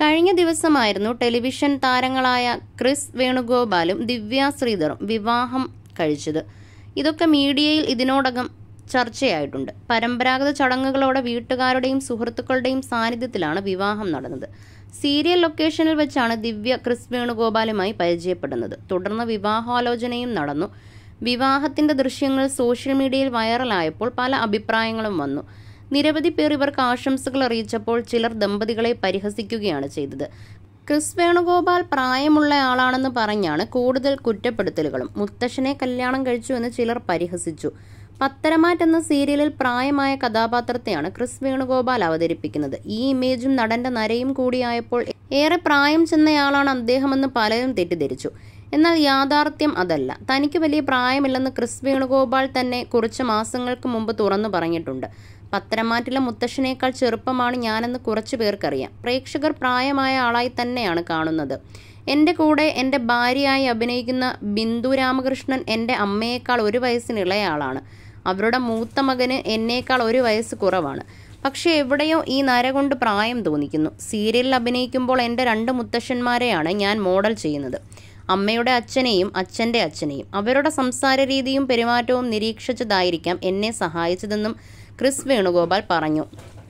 കഴിഞ്ഞ ദിവസമായിരുന്നു ടെലിവിഷൻ താരങ്ങളായ ക്രിസ് വേണുഗോപാലും ദിവ്യ ശ്രീധറും വിവാഹം കഴിച്ചത്. ഇതൊക്കെ മീഡിയയിൽ ഇതിനോടകം ചർച്ചയായിട്ടുണ്ട്. പരമ്പരാഗത ചടങ്ങുകളോടെ വീട്ടുകാരുടെയും സുഹൃത്തുക്കളുടെയും സാന്നിധ്യത്തിലാണ് വിവാഹം നടന്നത്. സീരിയൽ ലൊക്കേഷനിൽ വെച്ചാണ് ദിവ്യ ക്രിസ് വേണുഗോപാലുമായി പരിചയപ്പെടുന്നത്. തുടർന്ന് വിവാഹാലോചനയും നടന്നു. വിവാഹത്തിന്റെ ദൃശ്യങ്ങൾ സോഷ്യൽ മീഡിയയിൽ വൈറലായപ്പോൾ പല അഭിപ്രായങ്ങളും വന്നു. നിരവധി പേർ ഇവർക്ക് ആശംസകൾ അറിയിച്ചപ്പോൾ ചിലർ ദമ്പതികളെ പരിഹസിക്കുകയാണ് ചെയ്തത്. ക്രിസ് വേണുഗോപാൽ പ്രായമുള്ള ആളാണെന്ന് പറഞ്ഞാണ് കൂടുതൽ കുറ്റപ്പെടുത്തലുകളും. മുത്തശ്ശനെ കല്യാണം കഴിച്ചു എന്ന് ചിലർ പരിഹസിച്ചു. പത്തരമാറ്റ് എന്ന സീരിയലിൽ പ്രായമായ കഥാപാത്രത്തെയാണ് ക്രിസ് വേണുഗോപാൽ അവതരിപ്പിക്കുന്നത്. ഈ ഇമേജും നടന്റെ നരയും കൂടിയായപ്പോൾ ഏറെ പ്രായം ചെന്നയാളാണ് അദ്ദേഹമെന്ന് പലരും തെറ്റിദ്ധരിച്ചു. എന്നാൽ യാഥാർത്ഥ്യം അതല്ല. തനിക്ക് വലിയ പ്രായമില്ലെന്ന് ക്രിസ് വേണുഗോപാൽ തന്നെ കുറച്ച് മാസങ്ങൾക്ക് മുമ്പ് തുറന്നു പറഞ്ഞിട്ടുണ്ട്. പത്തരമാറ്റിലെ മുത്തശ്ശനേക്കാൾ ചെറുപ്പമാണ് ഞാനെന്ന് കുറച്ചു പേർക്കറിയാം. പ്രേക്ഷകർ പ്രായമായ ആളായി തന്നെയാണ് കാണുന്നത്. എൻ്റെ കൂടെ എൻ്റെ ഭാര്യയായി അഭിനയിക്കുന്ന ബിന്ദു രാമകൃഷ്ണൻ എൻ്റെ അമ്മയേക്കാൾ 1 വയസ്സിന് ഇളയാളാണ്. അവരുടെ മൂത്ത മകന് എന്നേക്കാൾ 1 വയസ്സ് കുറവാണ്. പക്ഷെ എവിടെയോ ഈ നര കൊണ്ട് പ്രായം തോന്നിക്കുന്നു. സീരിയലിൽ അഭിനയിക്കുമ്പോൾ എൻ്റെ 2 മുത്തശ്ശന്മാരെയാണ് ഞാൻ മോഡൽ ചെയ്യുന്നത്. അമ്മയുടെ അച്ഛനെയും അച്ഛൻ്റെ അച്ഛനെയും. അവരുടെ സംസാര രീതിയും പെരുമാറ്റവും നിരീക്ഷിച്ചതായിരിക്കാം എന്നെ സഹായിച്ചതെന്നും ക്രിസ് വേണുഗോപാൽ പറഞ്ഞു.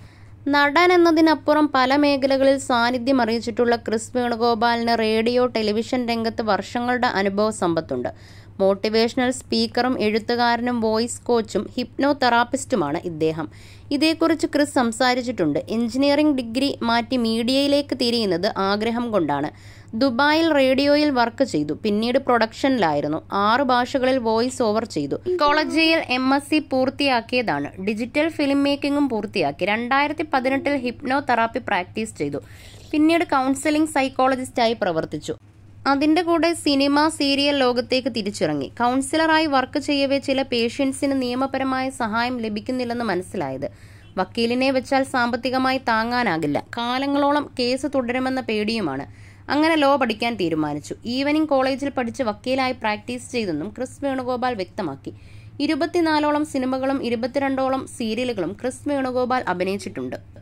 നടൻ എന്നതിനപ്പുറം പല മേഖലകളിൽ സാന്നിധ്യം അറിയിച്ചിട്ടുള്ള ക്രിസ് വേണുഗോപാലിന് റേഡിയോ, ടെലിവിഷൻ രംഗത്ത് വർഷങ്ങളുടെ അനുഭവ സമ്പത്തുണ്ട്. മോട്ടിവേഷണൽ സ്പീക്കറും എഴുത്തുകാരനും വോയിസ് കോച്ചും ഹിപ്നോ തെറാപ്പിസ്റ്റുമാണ് ഇദ്ദേഹം. ഇതേക്കുറിച്ച് ക്രിസ് സംസാരിച്ചിട്ടുണ്ട്. എഞ്ചിനീയറിംഗ് ഡിഗ്രി മാറ്റി മീഡിയയിലേക്ക് തിരിയുന്നത് ആഗ്രഹം കൊണ്ടാണ്. ദുബായിൽ റേഡിയോയിൽ വർക്ക് ചെയ്തു. പിന്നീട് പ്രൊഡക്ഷനിലായിരുന്നു. 6 ഭാഷകളിൽ വോയിസ് ഓവർ ചെയ്തു. കോളേജിൽ MSc പൂർത്തിയാക്കിയതാണ്. ഡിജിറ്റൽ ഫിലിം മേക്കിംഗും പൂർത്തിയാക്കി. 2018 ഹിപ്നോ തെറാപ്പി പ്രാക്ടീസ് ചെയ്തു. പിന്നീട് കൗൺസിലിംഗ് സൈക്കോളജിസ്റ്റായി പ്രവർത്തിച്ചു. അതിന്റെ കൂടെ സിനിമ, സീരിയൽ ലോകത്തേക്ക് തിരിച്ചിറങ്ങി. കൗൺസിലറായി വർക്ക് ചെയ്യവേ ചില പേഷ്യൻസിന് നിയമപരമായ സഹായം ലഭിക്കുന്നില്ലെന്ന് മനസ്സിലായത്. വക്കീലിനെ വെച്ചാൽ സാമ്പത്തികമായി താങ്ങാനാകില്ല. കാലങ്ങളോളം കേസ് തുടരുമെന്ന പേടിയുമാണ്. അങ്ങനെ ലോ പഠിക്കാൻ തീരുമാനിച്ചു. ഈവനിംഗ് കോളേജിൽ പഠിച്ച് വക്കീലായി പ്രാക്ടീസ് ചെയ്തെന്നും ക്രിസ് വേണുഗോപാൽ വ്യക്തമാക്കി. 24ഓളം സിനിമകളും 22ഓളം സീരിയലുകളും ക്രിസ് വേണുഗോപാൽ അഭിനയിച്ചിട്ടുണ്ട്.